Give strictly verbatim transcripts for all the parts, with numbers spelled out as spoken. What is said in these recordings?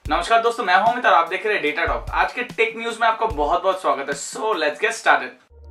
नमस्कार दोस्तों, मैं हूं अमित और आप देख रहे हैं डेटा टॉक। आज के टेक न्यूज में आपका बहुत बहुत स्वागत है। So let's get started.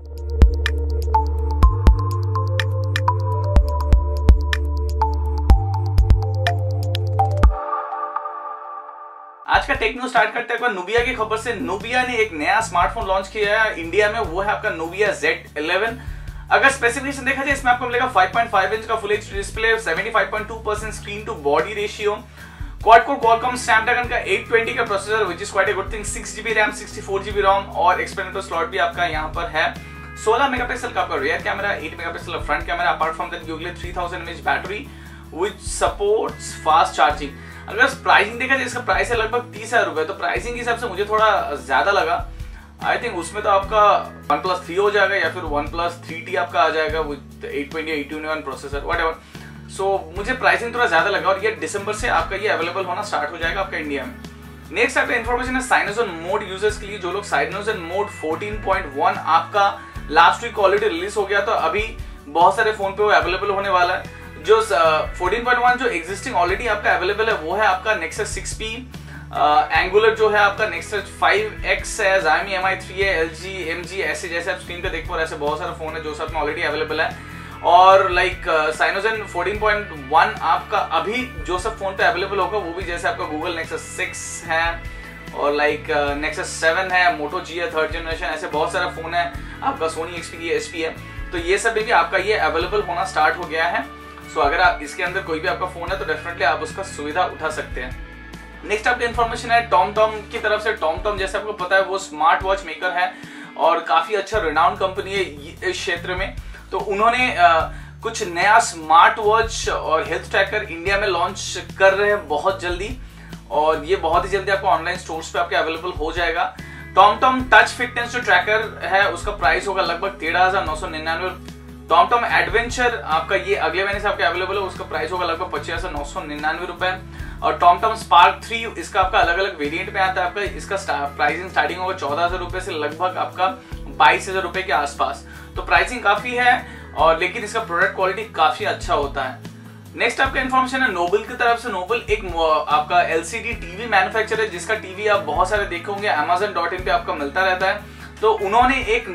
आज का टेक न्यूज स्टार्ट करते हैं नुबिया की खबर से। नुबिया ने एक नया स्मार्टफोन लॉन्च किया है इंडिया में, वो है आपका नुबिया ज़ेड इलेवन। अगर स्पेसिफिकेशन देखा जाए इसमें आपको मिलेगा फाइव पॉइंट फाइव इंच का full HD display, seventy five point two percent screen to body ratio, quad core Qualcomm Snapdragon का एट ट्वेंटी का processor which is quite a good thing, six GB RAM, sixty four GB ROM और experimental slot भी आपका यहाँ पर है। सोलह megapixel का आपका rear camera, eight megapixel front camera, apart from that you get three thousand mAh battery which supports fast charging. अगर प्राइसिंग देखा जाए इसका प्राइस है लगभग तीस हजार रुपए, तो प्राइसिंग के हिसाब से मुझे थोड़ा ज्यादा लगा। आई थिंक उसमें तो आपका वन प्लस थ्री हो जाएगा या फिर वन प्लस थ्री टी आपका आ जाएगा with eight twenty eight twenty one processor whatever. So so, मुझे प्राइसिंग थोड़ा ज्यादा लगा और ये दिसंबर से आपका ये अवेलेबल होना स्टार्ट हो जाएगा आपका इंडिया में। नेक्स्ट आपका इन्फॉर्मेशन है साइनोजन मोड यूजर्स के लिए। जो लोग CyanogenMod fourteen point one आपका लास्ट वीक ऑलरेडी रिलीज हो गया, तो अभी बहुत सारे फोन पे वो अवेलेबल होने वाला है। जो फोर्टीन पॉइंट वन जो एग्जिस्टिंग ऑलरेडी आपका अवेलेबल है वो है आपका नेक्सस सिक्स पी, एंगुलर जो है आपका नेक्सस फाइव एक्स है, Xiaomi एम आई थ्री है, एल जी, एम जी, ऐसे जैसे आप स्क्रीन पे देख पा रहे ऐसे बहुत सारे फोन है जो सब में ऑलरेडी अवेलेबल है। और like Cyanogen fourteen point one आपका अभी जो सब फोन पे अवेलेबल होगा वो भी जैसे आपका गूगल नेक्सस सिक्स है और लाइक नेक्सस सेवन है, मोटो जी है थर्ड जनरेशन, ऐसे बहुत सारा फोन है। आपका सोनी एक्सपी एसपी है, तो ये सब भी आपका ये अवेलेबल होना स्टार्ट हो गया है। सो so, अगर आप इसके अंदर कोई भी आपका फोन है तो डेफिनेटली आप उसका सुविधा उठा सकते हैं। नेक्स्ट आपकी इन्फॉर्मेशन है टॉमटॉम की तरफ से। टॉमटॉम जैसे आपको पता है वो स्मार्ट वॉच मेकर है और काफी अच्छा रिनाउंड कंपनी है इस क्षेत्र में। तो उन्होंने आ, कुछ नया स्मार्ट वॉच और हेल्थ ट्रैकर इंडिया में लॉन्च कर रहे हैं बहुत जल्दी, और ये बहुत ही जल्दी आपको ऑनलाइन स्टोर्स पे आपके अवेलेबल हो जाएगा। टॉमटॉम टच फिटनेस जो ट्रैकर है उसका प्राइस होगा लगभग तेरह हजार नौ सौ निन्यानवे। टॉमटॉम एडवेंचर आपका ये अगले महीने से आपके अवेलेबल है, उसका प्राइस होगा लगभग पच्चीस हजार नौ सौ निन्यानवे रुपए। और टॉमटॉम स्पार्क थ्री इसका आपका अलग अलग वेरिएंट में आता है आपका, इसका प्राइसिंग स्टार्टिंग होगा चौदह हजार रुपए से लगभग आपका बाईस हजार रुपए के आसपास। तो प्राइसिंग काफी है और लेकिन इसका प्रोडक्ट क्वालिटी काफी अच्छा होता है। नेक्स्ट आपका इन्फॉर्मेशन है नोबल की तरफ से। नोबल एक आपका एलसीडी टीवी मैन्युफैक्चरर है जिसका टीवी आप बहुत सारे देखे होंगे, अमेजन डॉट इन पे आपका मिलता रहता है। तो उन्होंने एक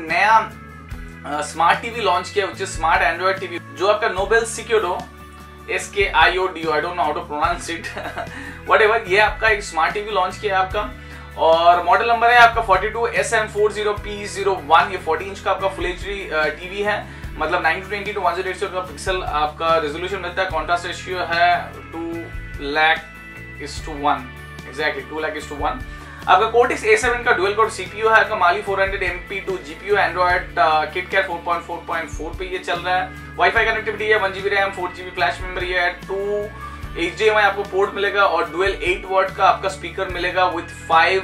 नया स्मार्ट टीवी लॉन्च किया which is smart Android TV, जो आपका Noble Skiodo, S K I O D O, I don't know how to pronounce it whatever, ये आपका एक स्मार्ट टीवी लॉन्च किया आपका। और मॉडल नंबर है आपका forty two S M four zero P zero one. ये फोर्टी इंच का आपका फुल एचडी टीवी है, मतलब nine twenty two one zero eight का पिक्सल आपका रेजोल्यूशन मिलता है। कॉन्ट्रास्ट रेशियो है two lakh is to one, exactly two lakh is to one. आपका कोर्टेक्स ए सेवन का डुअल कोर सीपीयू है, आपका Mali four hundred M P two GPU, Android KitKat four point four point four पे ये चल रहा है। वाईफाई कनेक्टिविटी है, one GB RAM, four GB flash memory है, two H D M I आपको पोर्ट मिलेगा और डुअल एट वॉट का आपका स्पीकर मिलेगा with five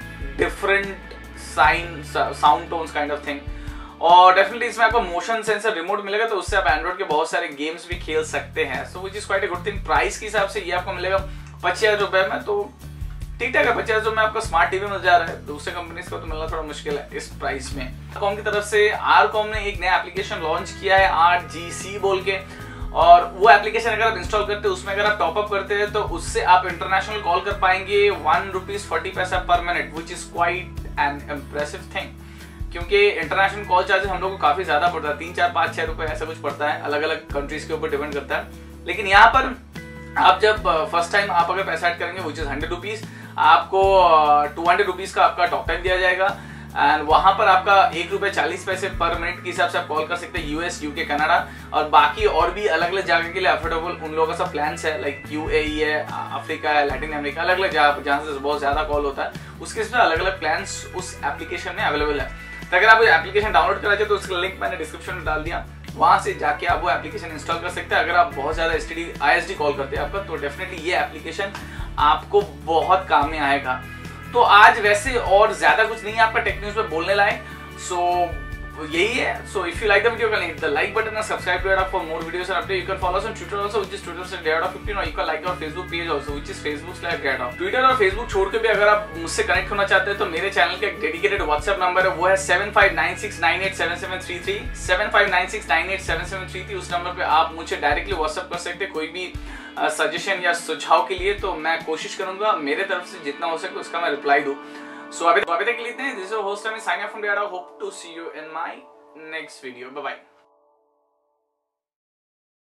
different sine sound tones kind of thing. और डेफिनेटली इसमें आपको मोशन सेंसर रिमोट मिलेगा, तो उससे आप एंड्रॉइड के बहुत सारे गेम्स भी खेल सकते हैं। So which is quite a good thing. Price के हिसाब से ये आपको मिलेगा पच्चीस हजार रुपए में, तो ठीक ठाक है। पच्चीस हजार में आपका स्मार्ट टीवी मिल जा रहा है, दूसरे कंपनीज का तो मिलना थोड़ा मुश्किल है इस प्राइस में। आरकॉम की तरफ से आरकॉम ने एक नया एप्लीकेशन लॉन्च किया है आर जी सी बोल के, और वो एप्लीकेशन अगर आप इंस्टॉल करते हैं उसमें अगर आप टॉपअप करते हैं तो उससे आप इंटरनेशनल कॉल कर पाएंगे one rupees forty paisa per minute, which is quite an impressive thing. क्योंकि इंटरनेशनल कॉल चार्जेस हम लोग को काफी ज्यादा पड़ता है, तीन चार पाँच छह रुपए ऐसा कुछ पड़ता है, अलग अलग कंट्रीज के ऊपर डिपेंड करता है। लेकिन यहाँ पर आप जब फर्स्ट टाइम आप अगर पैसा ऐड करेंगे विच इज हंड्रेड रुपीज, आपको टू हंड्रेड रुपीज का आपका टॉक टाइम दिया जाएगा एंड वहां पर आपका एक रुपए चालीस पैसे पर मिनट के हिसाब से आप कॉल कर सकते हैं यूएस, यूके, कनाडा और बाकी और भी अलग अलग जगह के लिए अफोर्डेबल उन लोगों का सब प्लान्स है, लाइक यूएई है, अफ्रीका है, लैटिन अमेरिका, अलग अलग जगह जहां से बहुत ज्यादा कॉल होता है उसके हिसाब से अलग अलग प्लान्स उस एप्लीकेशन में अवेलेबल है। तो अगर आप एप्लीकेशन डाउनलोड करना चाहिए तो उसका लिंक मैंने डिस्क्रिप्शन में डाल दिया, वहां से जाके आप वो एप्लीकेशन इंस्टॉल कर सकते हैं। अगर आप बहुत ज्यादा एसटीडी आईएसडी कॉल करते हैं आपका, तो डेफिनेटली ये एप्लीकेशन आपको बहुत काम में आएगा। तो आज वैसे और ज्यादा कुछ नहीं है आपका टेक न्यूज में बोलने लायक, सो यही है। So if you like the video, you can hit the like button and subscribe to it for more videos and updates. You can follow us on Twitter also, which is Twitter slash Data fifteen, or you can like our Facebook page also, which is Facebook slash Data. Twitter और Facebook छोड़ के भी अगर आप मुझसे connect होना चाहते हैं तो मेरे चैनल का एक डेडिकेटेड व्हाट्सएप नंबर है, वो है seven five nine six nine eight seven seven three three seven five nine six nine eight seven seven three three. उस नंबर पे आप मुझे डायरेक्टली व्हाट्सएप कर सकते हैं, कोई भी सजेशन या सुझाव के लिए, तो मैं कोशिश करूंगा मेरे तरफ से जितना हो सके उसका मैं रिप्लाई दूं। सो अभी अभी तक के लिए इतने। This is your host, I am signing off from Bihar. Hope to see you in my next video. Bye bye.